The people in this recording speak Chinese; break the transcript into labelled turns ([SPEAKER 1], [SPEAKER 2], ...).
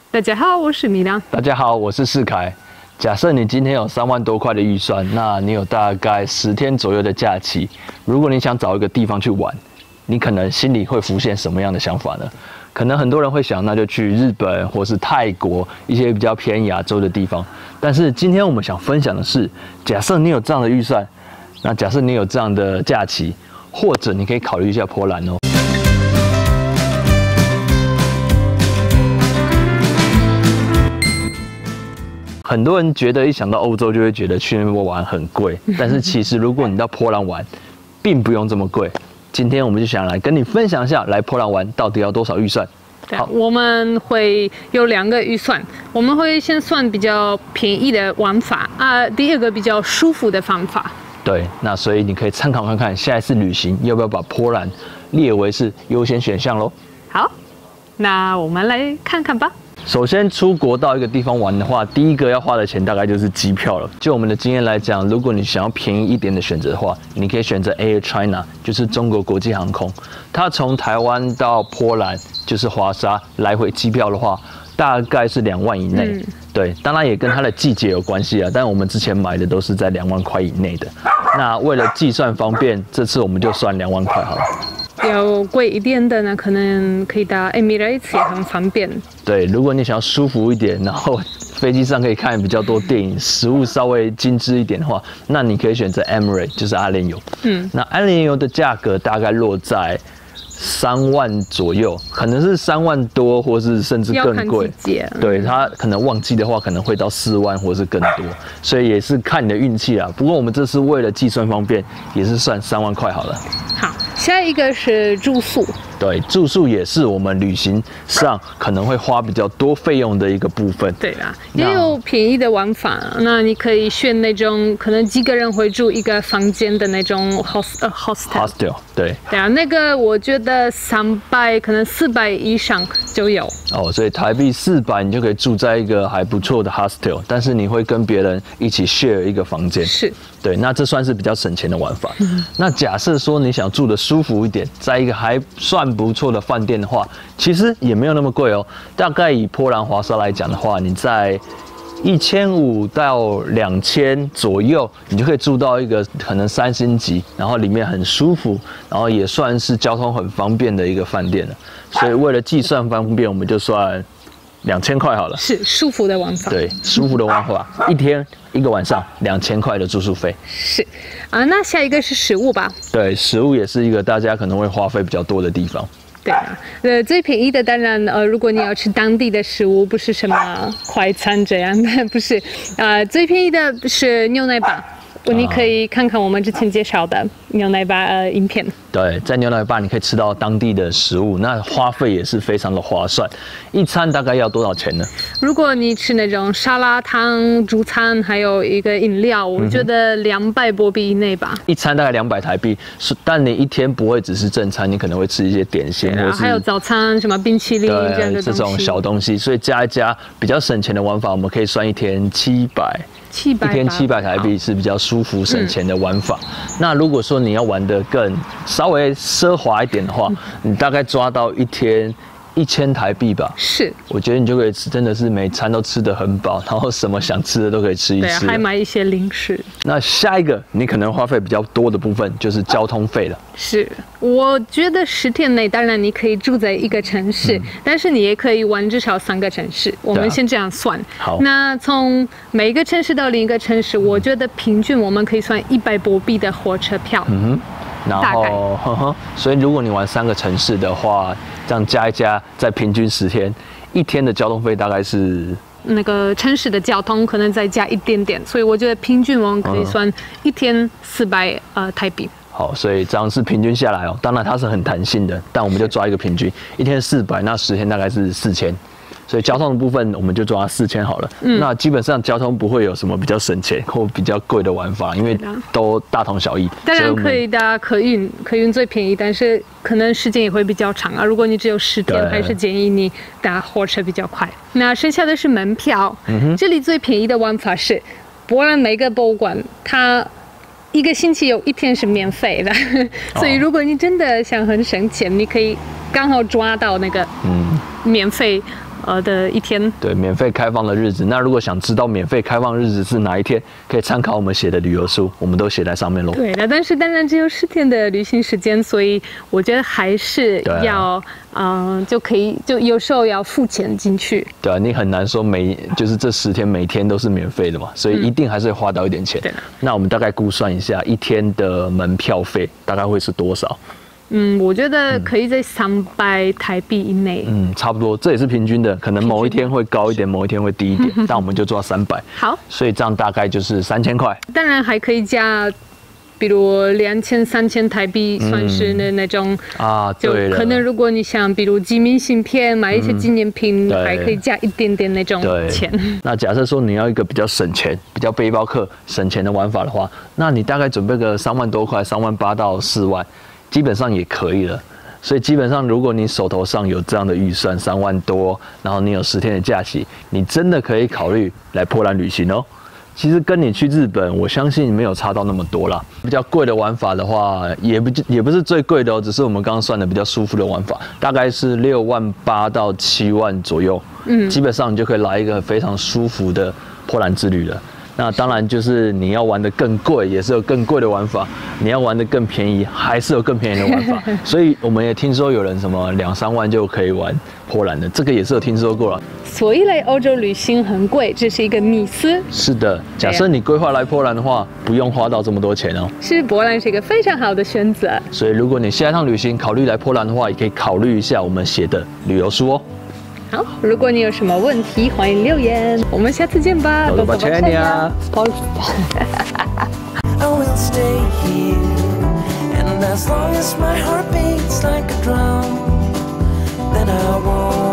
[SPEAKER 1] 大家好，我是米良。
[SPEAKER 2] 大家好，我是世凯。假设你今天有3万多块的预算，那你有大概10天左右的假期。如果你想找一个地方去玩，你可能心里会浮现什么样的想法呢？可能很多人会想，那就去日本或是泰国一些比较偏亚洲的地方。但是今天我们想分享的是，假设你有这样的预算，那假设你有这样的假期，或者你可以考虑一下波兰哦。很多人觉得一想到欧洲就会觉得去那边玩很贵，但是其实如果你到波兰玩，并不用这么贵。今天我们就想来跟你分享一下，来波兰玩到底要多少预算。
[SPEAKER 1] 好，我们会有2个预算，我们会先算比较便宜的玩法第二个比较舒服的方法。
[SPEAKER 2] 对，那所以你可以参考看看，下一次旅行要不要把波兰列为是优先选项咯。
[SPEAKER 1] 好，那我们来看看吧。
[SPEAKER 2] 首先，出国到一个地方玩的话，第一个要花的钱大概就是机票了。就我们的经验来讲，如果你想要便宜一点的选择的话，你可以选择 Air China， 就是中国国际航空。它从台湾到波兰，就是华沙来回机票的话，大概是2万以内。对，当然也跟它的季节有关系啊。但我们之前买的都是在2万块以内的。那为了计算方便，这次我们就算2万块好了。
[SPEAKER 1] 有贵一点的呢，可能可以搭 Emirates 也很方便。
[SPEAKER 2] 对，如果你想要舒服一点，然后飞机上可以看比较多电影，食物稍微精致一点的话，那你可以选择 Emirates， 就是阿联酋。那阿联酋的价格大概落在3万左右，可能是3万多，或是甚至更贵。对，它可能旺季的话，可能会到4万或是更多，所以也是看你的运气啦。不过我们这次为了计算方便，也是算3万块好了。
[SPEAKER 1] 好，下一个是住宿。
[SPEAKER 2] 对，住宿也是我们旅行上可能会花比较多费用的一个部分。
[SPEAKER 1] 对啦，也有便宜的玩法，那你可以选那种可能几个人会住一个房间的那种 hostel。
[SPEAKER 2] 对
[SPEAKER 1] 啊，那个我觉得300可能400以上就有。
[SPEAKER 2] 哦，所以台币400你就可以住在一个还不错的 hostel， 但是你会跟别人一起 share 一个房间。
[SPEAKER 1] 是。
[SPEAKER 2] 对，那这算是比较省钱的玩法。那假设说你想住的舒服一点，在一个还算不错的饭店的话，其实也没有那么贵哦。大概以波兰华沙来讲的话，你在1500到2000左右，你就可以住到一个可能3星级，然后里面很舒服，然后也算是交通很方便的一个饭店了。所以为了计算方便，我们就算2000块好了。
[SPEAKER 1] 是舒服的玩法。
[SPEAKER 2] 对，舒服的玩法，1天1个晚上2000块的住宿费。
[SPEAKER 1] 是啊，那下一个是食物吧？对，
[SPEAKER 2] 食物也是一个大家可能会花费比较多的地方。
[SPEAKER 1] 对啊，最便宜的当然如果你要吃当地的食物，不是什么快餐这样的，不是最便宜的是牛奶吧。你可以看看我们之前介绍的牛奶吧影片。
[SPEAKER 2] 对，在牛奶吧你可以吃到当地的食物，那花费也是非常的划算。一餐大概要多少钱呢？如
[SPEAKER 1] 果你吃那种沙拉汤、主餐，还有一个饮料，我觉得200波币以内吧。
[SPEAKER 2] 一餐大概200台币，但你一天不会只是正餐，你可能会吃一些点心，或是
[SPEAKER 1] 还有早餐、什么冰淇淋这样的
[SPEAKER 2] 这种小东西，所以加一加比较省钱的玩法，我们可以算一天700。一天700台币是比较舒服省钱的玩法。那如果说你要玩得更稍微奢华一点的话，你大概抓到一天1000台币吧。是，我觉得你就可以吃，真的是每餐都吃得很饱，然后什么想吃的都可以吃一吃。
[SPEAKER 1] 对，还买一些零食。
[SPEAKER 2] 那下一个你可能花费比较多的部分就是交通费了。
[SPEAKER 1] 是，我觉得10天内，当然你可以住在一个城市，但是你也可以玩至少3个城市。我们先这样算。好。那从每一个城市到另一个城市，我觉得平均我们可以算100波币的火车票。
[SPEAKER 2] 然后，所以如果你玩3个城市的话，这样加一加，再平均10天，1天的交通费大概是
[SPEAKER 1] 那个城市的交通可能再加一点点，所以我觉得平均我们可以算1天400台币。
[SPEAKER 2] 好，所以这样是平均下来哦。当然它是很弹性的，但我们就抓一个平均，1天400，那10天大概是4000。所以交通的部分我们就抓4000好了。那基本上交通不会有什么比较省钱或比较贵的玩法，因为都大同小异。
[SPEAKER 1] 当然可以搭客运，客运最便宜，但是可能时间也会比较长啊。如果你只有10天，还是建议你搭火车比较快。那剩下的是门票。这里最便宜的玩法是波兰每个博物馆它1个星期有1天是免费的，所以如果你真的想很省钱，你可以刚好抓到那个免费的一天。
[SPEAKER 2] 对，免费开放的日子。那如果想知道免费开放日子是哪一天，可以参考我们写的旅游书，我们都写在上面喽。
[SPEAKER 1] 对的，但是当然只有10天的旅行时间，所以我觉得还是要，就可以，就有时候要付钱进去。
[SPEAKER 2] 对啊，你很难说就是这10天每天都是免费的嘛，所以一定还是会花到一点钱。
[SPEAKER 1] 对。
[SPEAKER 2] 那我们大概估算一下，一天的门票费大概会是多少？
[SPEAKER 1] 我觉得可以在300台币以内。
[SPEAKER 2] 差不多，这也是平均的，可能某一天会高一点，某一天会低一点，但我们就做300。
[SPEAKER 1] 好，
[SPEAKER 2] 所以这样大概就是3000块。
[SPEAKER 1] 当然还可以加，比如2000、3000台币，算是那种就
[SPEAKER 2] 对了，
[SPEAKER 1] 可能如果你想，比如寄明信片、买一些纪念品，还可以加一点点那种钱。
[SPEAKER 2] 那假设说你要一个比较省钱、比较背包客省钱的玩法的话，那你大概准备个3万多块，38000到4万。基本上也可以了，所以基本上如果你手头上有这样的预算3万多，然后你有10天的假期，你真的可以考虑来波兰旅行哦。其实跟你去日本，我相信没有差到那么多啦。比较贵的玩法的话，也不是最贵的哦，只是我们刚刚算的比较舒服的玩法，大概是6万8到7万左右。基本上你就可以来一个非常舒服的波兰之旅了。那当然就是你要玩得更贵，也是有更贵的玩法；你要玩得更便宜，还是有更便宜的玩法。所以我们也听说有人什么2、3万就可以玩波兰的，这个也是有听说过了。
[SPEAKER 1] 所以来欧洲旅行很贵，这是一个迷思。
[SPEAKER 2] 是的，假设你规划来波兰的话，不用花到这么多钱哦。
[SPEAKER 1] 是，波兰是一个非常好的选择。
[SPEAKER 2] 所以如果你下一趟旅行考虑来波兰的话，也可以考虑一下我们写的旅游书哦。
[SPEAKER 1] 好，如果你有什么问题，欢迎留言。我们下次见吧。
[SPEAKER 2] Do zobaczenia.
[SPEAKER 3] I will stay here, and as long as my heart beats like a drum, then I won't.